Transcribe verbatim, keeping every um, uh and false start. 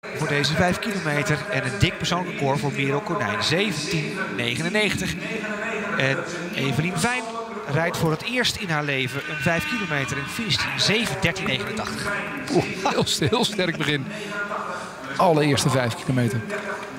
voor deze vijf kilometer. En een dik persoonlijk record voor Merel Konijn. zeventien negenennegentig. En Evelien Vijn rijdt voor het eerst in haar leven een vijf kilometer en finisht in zeven dertien negenentachtig. Oeh, heel, heel sterk begin. Allereerste vijf kilometer.